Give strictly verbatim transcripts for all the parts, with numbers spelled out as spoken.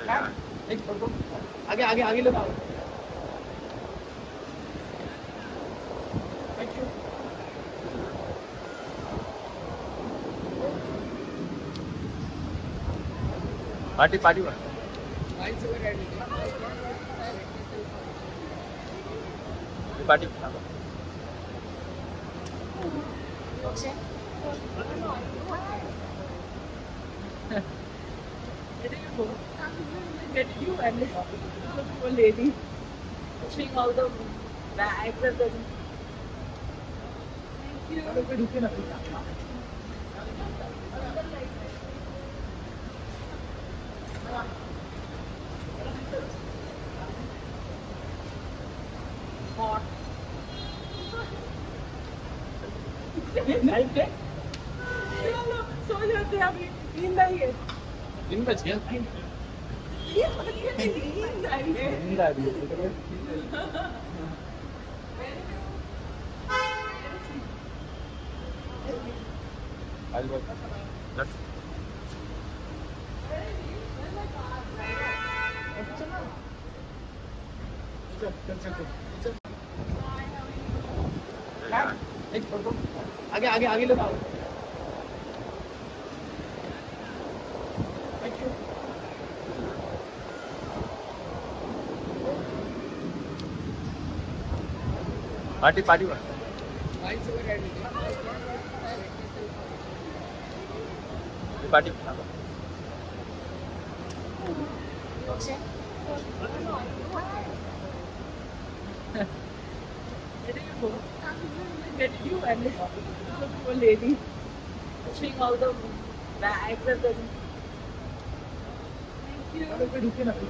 एक फोटो आगे आगे आगे लगाओ। Party party party Get you and the poor lady pushing all the bags and then. Thank you. Hot. Nice day. चलो सो जाते हैं अभी नींद आई है। दिन बज गया। नींद आई है। नींद आ रही है। आज बस चल चल चल एक फोटो आगे आगे आगे लगाओ। Party party party Get you and the poor lady pushing all the bags and then. Thank you.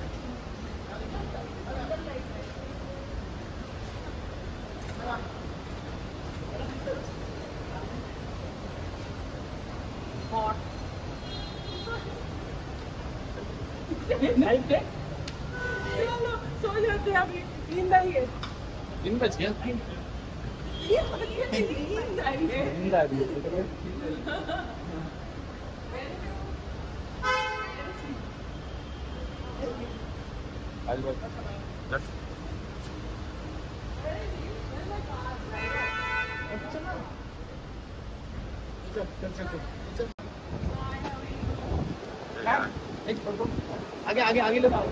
Hot. Nice day. चलो सो जाते हैं अभी नींद आई है। दिन बज गया। नींद आई है। नींद आ रही है। आज बस चल चल चल चल एक फोटो आगे आगे आगे लगाओ।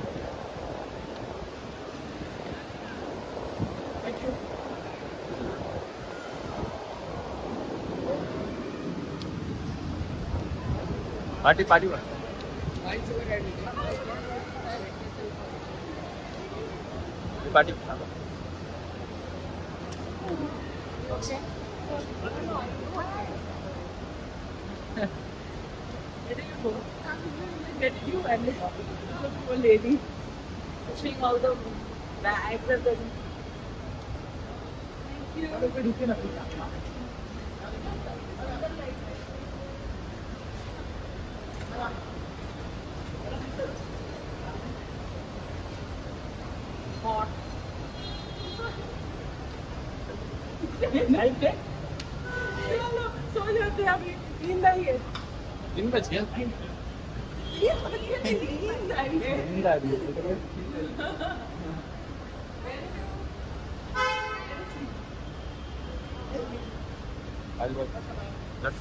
Party party party Get you and the poor lady pushing all the bags and then. Thank you. Hot. Nice day. चलो सो जाते हैं अभी नींद आई है। दिन बज गया। नींद आई है। नींद आ रही है। आज बस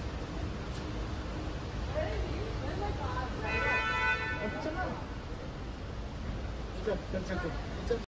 चल चल चल